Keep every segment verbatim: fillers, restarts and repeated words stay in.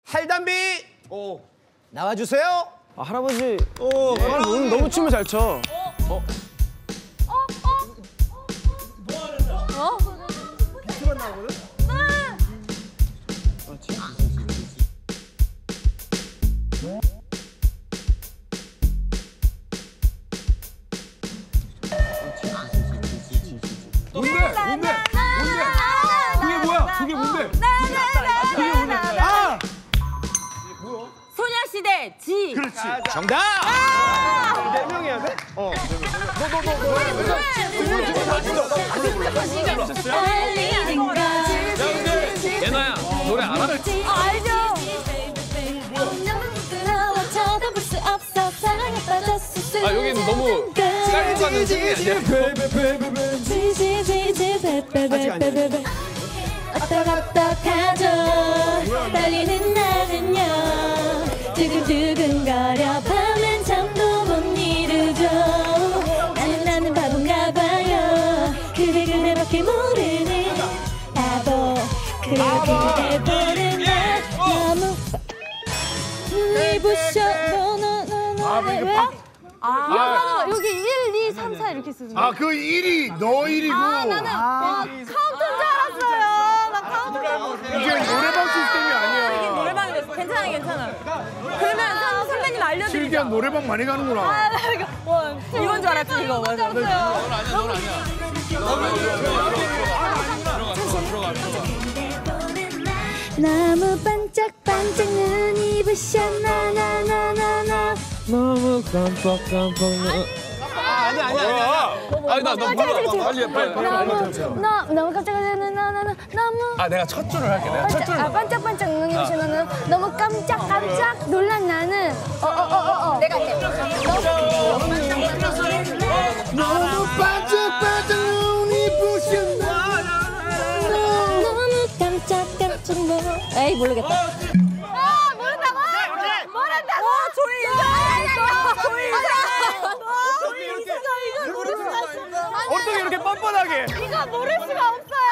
할담비 오. 나와주세요. 아, 할아버지. 오, 예. 할아버지 오늘 너무 춤을 잘 춰. 어? 어? 어? 뭐 하는데? 어? 비트만 나오거든? 네! 그렇지. 뭔데? 뭔데? 뭔데? 그게 뭐야? 그게 뭔데? 그게 뭔데? 아! 소녀시대 지. 그렇지. 정답! 네 명 해야 돼? 어. 너, 너, 너, 너. 예나야, 노래 알아? 어, 알죠? 아, 여기는 너무 짧은 가는 층이 아니야. 왔다 갔다 가죠. 달리는 나는요. 두근두근거려 밤엔 잠도 못 이루죠. 나는 나는 바본가 봐요. 그대 그대밖에 모르는 바보. 그래 그대 보는 날 너무 눈이 부셔. 너너너너 왜? 아, 여기 일, 이, 삼, 사 이렇게 쓰는 거. 아, 그 일이 너 일이고. 아, 나는 아, 카운트인 줄 알았어요. 나 카운트 잘 못해요. 이게 노래방 시스템이 아니야. 이게 노래방이 됐어. 괜찮아, 괜찮아. 그러면 선, 선배님 알려드리자. 실기한 노래방 많이 가는구나. 아, 나 이거 원. 이건 줄 알았지, 이거. 원. 줄 알았어요. 넌 아니야, 넌 아니야. 들어가, 들어가, 들어가, 들어가. 너무 반짝반짝 눈이 부셔 나나나나나 너무 깜빡깜빡. 아, 아니야, 아니야, 아니야. 아니, 나 너무 빨리, 빨리, 빨리. 너무 너무 깜짝깜짝 나나나나 너무 아, 내가 첫 줄을 할게. 내가 첫 줄을. 아, 반짝반짝 눈이 부셔 나는 너무 깜짝깜짝 놀란 나는 어어어어 내가 할게 너무 반짝반짝 눈이 부셔. 너무 깜짝깜짝 놀 에이 모르겠다. 아 모른다고? 모른다고? 조이 조이 어떻게 이렇게 뻔뻔하게? 이거 모를 수가 없어요.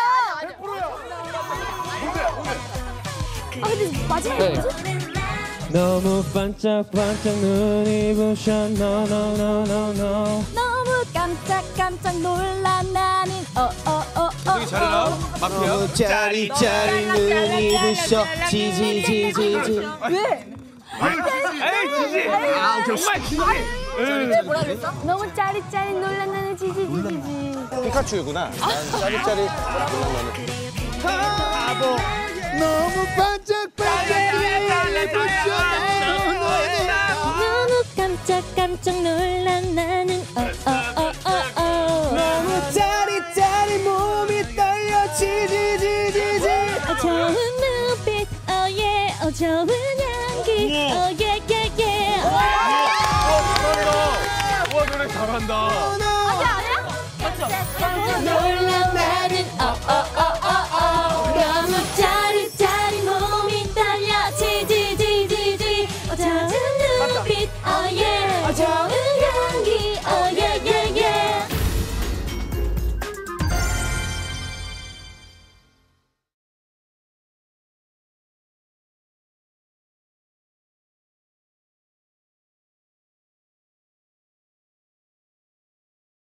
아 근데 마지막에 네. 뭐지? 너무 반짝반짝 눈이 부셔 no no no no no. 너무 깜짝깜짝 놀란 나는 어어어어 여기 잘해라. 마피아. 너무 짜릿짜릿 눈이 부셔 지지지지지. 왜? 에이 지지. 아 정말 지지. 뭐라 그랬어? 너무 짜릿짜릿 놀란 나는 지지지지지. 피카츄구나. 난 짜릿짜릿. 바보. 너무 반짝반짝 눈이 부셔. 너무 깜짝깜짝 놀란 나는 어어어어어 너무 짜릿짜릿 몸이 떨려 지지지지지. 어, 좋은 눈빛 어예 어 좋은 향기 어예예예 와, 노래 잘한다. 아직 아니야? 놀란 나는 어어